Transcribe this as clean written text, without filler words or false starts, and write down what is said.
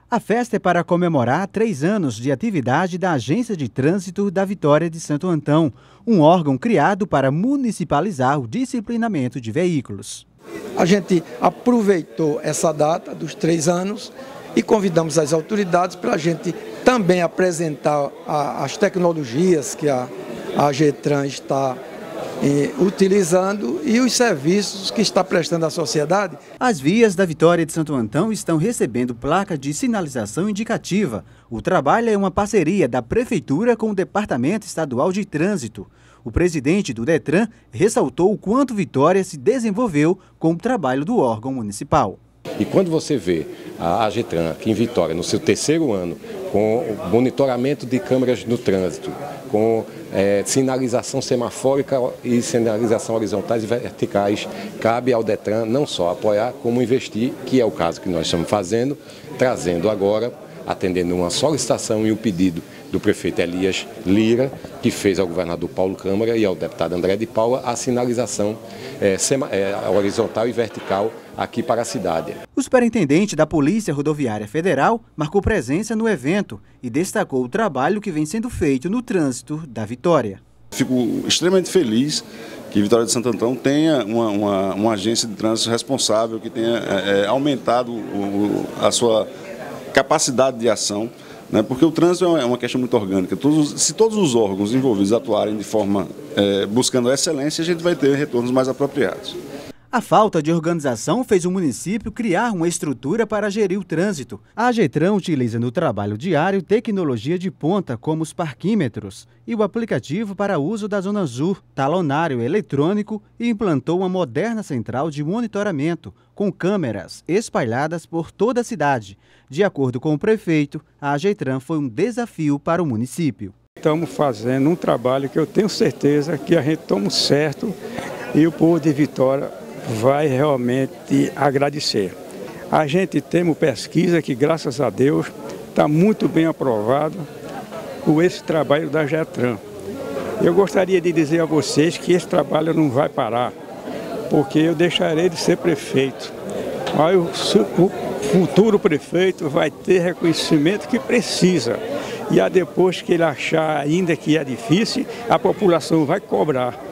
A festa é para comemorar 3 anos de atividade da Agência de Trânsito da Vitória de Santo Antão, um órgão criado para municipalizar o disciplinamento de veículos. A gente aproveitou essa data dos 3 anos e convidamos as autoridades para a gente também apresentar as tecnologias que a AGETRAN está utilizando e os serviços que está prestando à sociedade. As vias da Vitória de Santo Antão estão recebendo placa de sinalização indicativa. O trabalho é uma parceria da Prefeitura com o Departamento Estadual de Trânsito. O presidente do DETRAN ressaltou o quanto Vitória se desenvolveu com o trabalho do órgão municipal. E quando você vê a AGETRAN aqui em Vitória, no seu 3º ano, com monitoramento de câmeras no trânsito, com sinalização semafórica e sinalização horizontais e verticais, cabe ao DETRAN não só apoiar, como investir, que é o caso que nós estamos fazendo, trazendo agora, atendendo uma solicitação e um pedido do prefeito Elias Lira, que fez ao governador Paulo Câmara e ao deputado André de Paula a sinalização horizontal e vertical aqui para a cidade. O superintendente da Polícia Rodoviária Federal marcou presença no evento e destacou o trabalho que vem sendo feito no trânsito da Vitória. Fico extremamente feliz que Vitória de Santo Antão tenha uma agência de trânsito responsável, que tenha aumentado a sua capacidade de ação, né? Porque o trânsito é uma questão muito orgânica. Se todos os órgãos envolvidos atuarem de forma buscando a excelência, a gente vai ter retornos mais apropriados. A falta de organização fez o município criar uma estrutura para gerir o trânsito. A AGETRAN utiliza no trabalho diário tecnologia de ponta como os parquímetros e o aplicativo para uso da Zona Azul, talonário eletrônico e implantou uma moderna central de monitoramento com câmeras espalhadas por toda a cidade. De acordo com o prefeito, a AGETRAN foi um desafio para o município. Estamos fazendo um trabalho que eu tenho certeza que a gente toma certo e o povo de Vitória vai realmente agradecer. A gente tem uma pesquisa que, graças a Deus, está muito bem aprovado por esse trabalho da AGETRAN. Eu gostaria de dizer a vocês que esse trabalho não vai parar, porque eu deixarei de ser prefeito. Mas o futuro prefeito vai ter reconhecimento que precisa. E depois que ele achar ainda que é difícil, a população vai cobrar.